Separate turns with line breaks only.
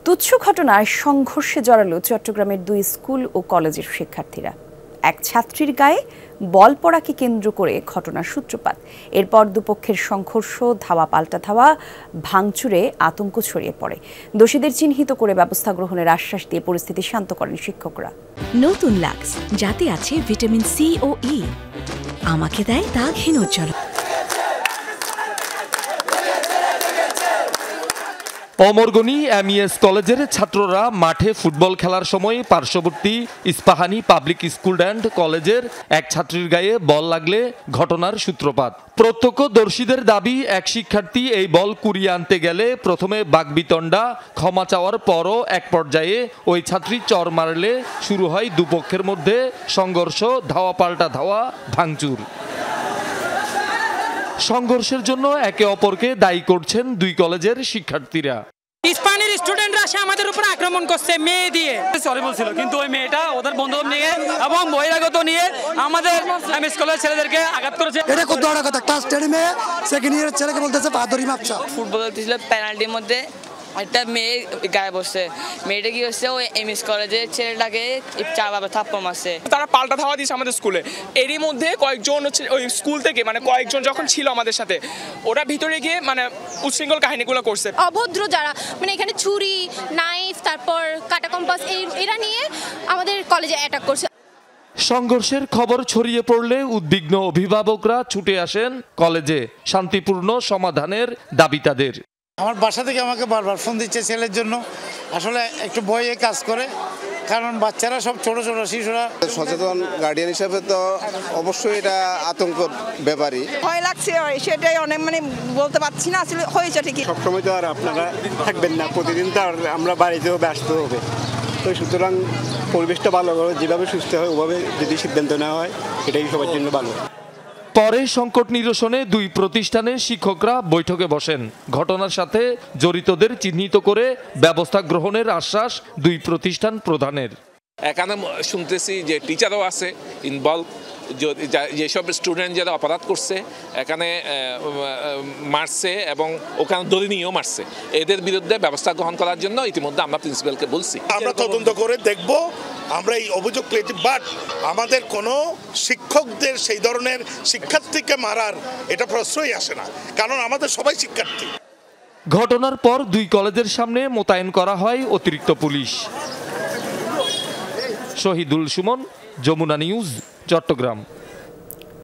তুচ্ছ ঘটনায় সংঘর্ষে জড়ালো চট্টগ্রামের 2 স্কুল ও কলেজের শিক্ষার্থীরা। এক ছাত্রীর গায়ে বল পড়াকে কেন্দ্র করে ঘটনার সূত্রপাত। এরপর দুপক্ষের সংঘর্ষ, ধাওয়া পাল্টা ধাওয়া, ভাঙচুরে আতঙ্ক ছড়িয়ে পড়ে। দোষীদের চিহ্নিত করে ব্যবস্থা গ্রহণের আশ্বাস দিয়ে পরিস্থিতি শান্ত করেন শিক্ষকরা।
নতুন লাক্স, যাতে আছে ভিটামিন সি ও ই, আমাকে দেয় দাগহীন উজ্জ্বল।
অমরগনি এমইএস কলেজের ছাত্ররা মাঠে ফুটবল খেলার সময় পার্শ্ববর্তী ইস্পাহানি পাবলিক স্কুল অ্যান্ড কলেজের এক ছাত্রীর গায়ে বল লাগলে ঘটনার সূত্রপাত। প্রত্যক্ষদর্শীদের দাবি, এক শিক্ষার্থী এই বল কুড়িয়ে আনতে গেলে প্রথমে বাকবিতণ্ডা, ক্ষমা চাওয়ার পরও এক পর্যায়ে ওই ছাত্রী চর মারলে শুরু হয় দুপক্ষের মধ্যে সংঘর্ষ, ধাওয়া পাল্টা ধাওয়া, ভাঙচুর। সংঘর্ষের জন্য একে অপরকে দায়ী করছেন 2 কলেজের শিক্ষার্থীরা।
ইস্পাহানির স্টুডেন্টরা এসে আমাদের উপর আক্রমণ করছে মেয়ে দিয়ে।
সরি বলছিল, কিন্তু ওই মেয়েটা ওদের বন্ধুবান্ধব নিয়ে এবং বহিরাগত নিয়ে আমাদের এমএস কলেজের ছেলেদেরকে আঘাত করেছে।
এটা খুব বড় কথা। ক্লাস 10 এ সেকেন্ড ইয়ারের ছেলেকে বলতেছে বাদরি মাপচা।
ফুটবল খেলছিল, পেনাল্টির মধ্যে একটা মেয়ে গায়ে বসছে। মেয়েটা কি হচ্ছে, ওই এমএস কলেজের ছেলেটাকে থাপ্পড় মারছে।
তারা পাল্টা ধাওয়া দিয়েছে আমাদের স্কুলে। এরই মধ্যে কয়েকজন হচ্ছে ওই স্কুল থেকে, মানে কয়েকজন যখন ছিল আমাদের সাথে, ওরা ভিতরে গিয়ে মানে উচ্ছৃঙ্খল কাহিনীগুলো করছে।
অভদ্র যারা, মানে এখানে ছুরি, নাইফ, তারপর কাটা কম্পাস এরা নিয়ে আমাদের কলেজে অ্যাটাক করছে।
সংঘর্ষের খবর ছড়িয়ে পড়লে উদ্বিগ্ন অভিভাবকরা ছুটে আসেন কলেজে। শান্তিপূর্ণ সমাধানের দাবি তাদের।
আমার বাসা থেকে আমাকে বারবার ফোন দিচ্ছে ছেলের জন্য। আসলে একটু ভয়ে কাজ করে, কারণ বাচ্চারা সব ছোট ছোট শিশুরা।
সচেতন গার্ডিয়ান হিসাবে তো অবশ্যই এটা আতঙ্কের ব্যাপারই।
ভয় লাগছে, সেটাই অনেক, মানে বলতে পারছি না আসলে হয়েছে ঠিকই।
সবসময় তো আর আপনারা থাকবেন না, প্রতিদিন তো আর আমরা বাড়িতেও ব্যস্ত হবে। তো সুতরাং পরিবেশটা ভালো করে, যেভাবে সুস্থ হয় ওভাবে যদি সিদ্ধান্ত নেওয়া হয়, এটাই সবার জন্য ভালো।
পরে সংকট নিরসনে 2 প্রতিষ্ঠানের শিক্ষকরা বৈঠকে বসেন। ঘটনার সাথে জড়িতদের চিহ্নিত করে ব্যবস্থা গ্রহণের আশ্বাস 2 প্রতিষ্ঠান প্রধানের।
এখানে শুনতেছি যে টিচারও আছে ইনভলভ, যেসব স্টুডেন্ট যারা অপরাধ করছে, এখানে মারছে এবং ওখানে দড়ি নিয়েও মারছে, এদের বিরুদ্ধে ব্যবস্থা গ্রহণ করার জন্য ইতিমধ্যে আমরা প্রিন্সিপালকে বলছি।
আমরা তদন্ত করে দেখব, আমরা এই অভিযোগ পেয়েছি, বাট আমাদের কোনো শিক্ষকদের সেই ধরনের শিক্ষার্থীকে মারার এটা প্রশ্রয় আসে না, কারণ আমাদের সবাই শিক্ষার্থী।
ঘটনার পর 2 কলেজের সামনে মোতায়েন করা হয় অতিরিক্ত পুলিশ। শহীদুল সুমন, যমুনা নিউজ, চট্টগ্রাম।